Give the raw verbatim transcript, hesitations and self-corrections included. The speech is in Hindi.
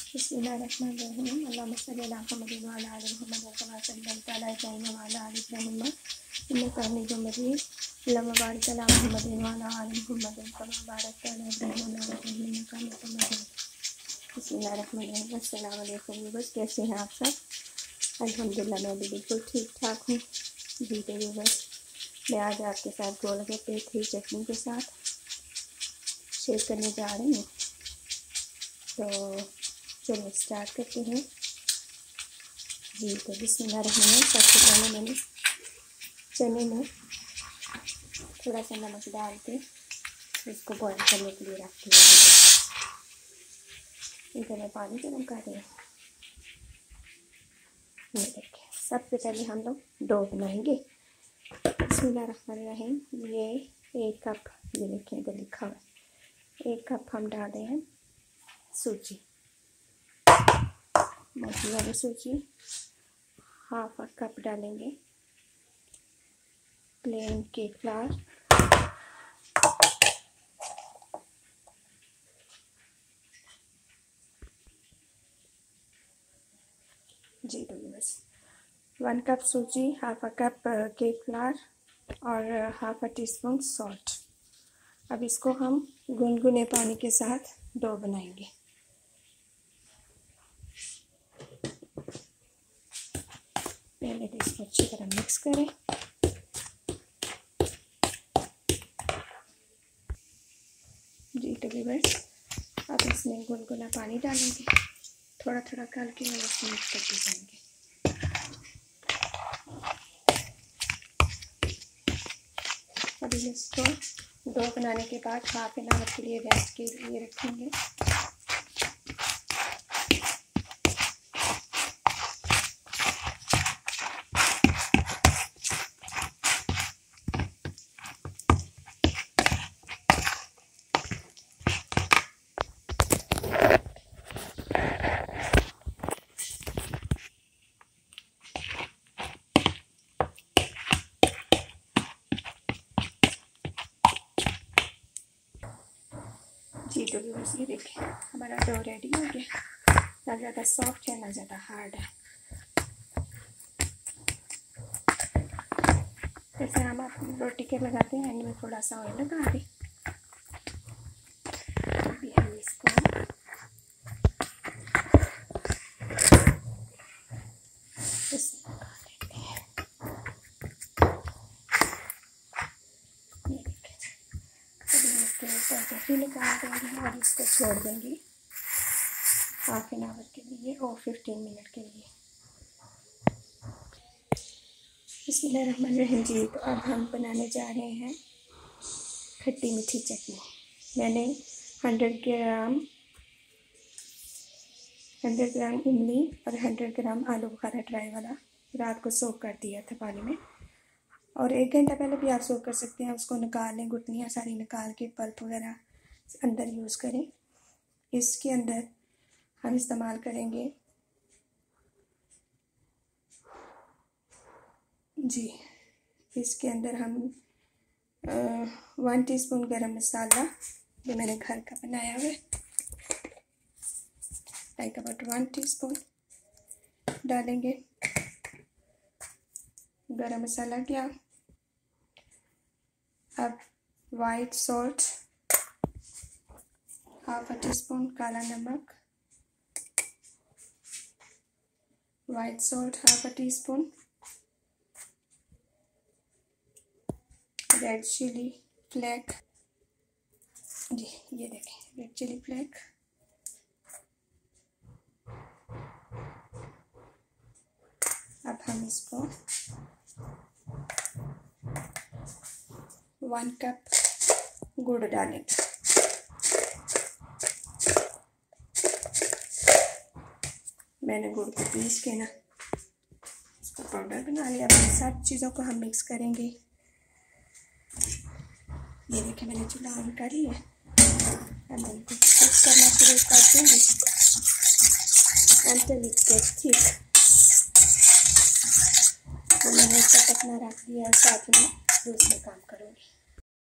बिस्मिल्लाहिर्रहमानिर्रहीम। अल्लाहुम्मा सल्लि अला मुहम्मद व अला आलि मुहम्मद कमा सल्लैता अला इब्राहीम व अला आलि इब्राहीम इन्नका हमीदुम मजीद। अल्लाहुम्मा बारिक अला मुहम्मद व अला आलि मुहम्मद कमा बारकता अला इब्राहीम व अला आलि इब्राहीम इन्नका हमीदुम मजीद। बिस्मिल्लाहिर्रहमानिर्रहीम। अस्सलामु अलैकुम। बस कैसे हैं आप सब? अल्हम्दुलिल्लाह मैं भी बिल्कुल ठीक ठाक हूँ। जी तो बस मैं आज आपके साथ गोलगप्पे थी चटनी के साथ शेयर करने जा रही हूँ। तो चलिए स्टार्ट करते हैं। जी तो बिस्मिल्लाहिर्रहमानिर्रहीम। सबसे पहले मैंने चने में थोड़ा सा नमक डाल के इसको बॉईल करने के लिए रख दिया। इधर मैं पानी गर्म कर रही हूँ। ये देखिए, सबसे पहले हम लोग डो बनाएंगे। बिस्मिल्लाहिर्रहमानिर्रहीम। ये एक कप, ये देखिए इधर लिखा हुआ है, एक कप हम डाल रहे हैं सूजी, मोटी वाली सूजी। हाफ कप डालेंगे प्लेन केक फ्लावर, जी तो बस वन कप सूजी, half a cup cake flour और half a teaspoon salt. अब इसको हम गुनगुने पानी के साथ डो बनाएंगे। पहले तो इसको अच्छी तरह मिक्स करें। जी तो बस अब इसमें गुनगुना पानी डालेंगे, थोड़ा थोड़ा करके और इसमें मिक्स करते जाएंगे। अभी इसको डो बनाने के बाद हाफ एन आवर के लिए रेस्ट के लिए रखेंगे। जी तो बस ये देखिए हमारा डो रेडी हो गया। ना ज़्यादा सॉफ्ट है ना ज़्यादा हार्ड है। जैसे हम आप रोटी के लगाते हैं, एंड में थोड़ा सा ऑयल लगा दें। अभी हम इसको इसमें लगा देते हैं। ये देखिए, अभी इसके ऊपर दही निकाल देंगे और इसको छोड़ देंगे हाफ एन आवर के लिए और फिफ्टीन मिनट के लिए। बिस्मिल्लाहिर्रहमानिर्रहीम। जी तो अब हम बनाने जा रहे हैं खट्टी मीठी चटनी। मैंने हंड्रेड ग्राम हंड्रेड ग्राम इमली और हंड्रेड ग्राम आलू बुखारा ड्राई वाला रात को सोक कर दिया था पानी में, और एक घंटा पहले भी आप सोक कर सकते हैं। उसको निकाल लें, गुठलियाँ सारी निकाल के पल्प वगैरह अंदर यूज़ करें। इसके अंदर हम इस्तेमाल करेंगे जी इसके अंदर हम आ, वन टीस्पून गरम मसाला, जो मैंने घर का बनाया हुआ है, लाइक अबाउट वन टीस्पून डालेंगे। गरम मसाला गया। अब white salt half a teaspoon, काला नमक white salt half a teaspoon, red chilli flake, जी ये देखें रेड चिली फ्लेक, अब हम इसको वन कप गुड़ डालेंगे। मैंने गुड़ को पीस के ना इसको पाउडर बना लिया। अब इन सब चीज़ों को हम मिक्स करेंगे। ये देखिए मैंने चूल्हा ऑन कर लिया है। अब मैं इनको मिक्स करना शुरू कर दूँगी until it gets thick। तो मैंने इसका ढकना रख दिया और साथ में दूसरे काम करूँगी।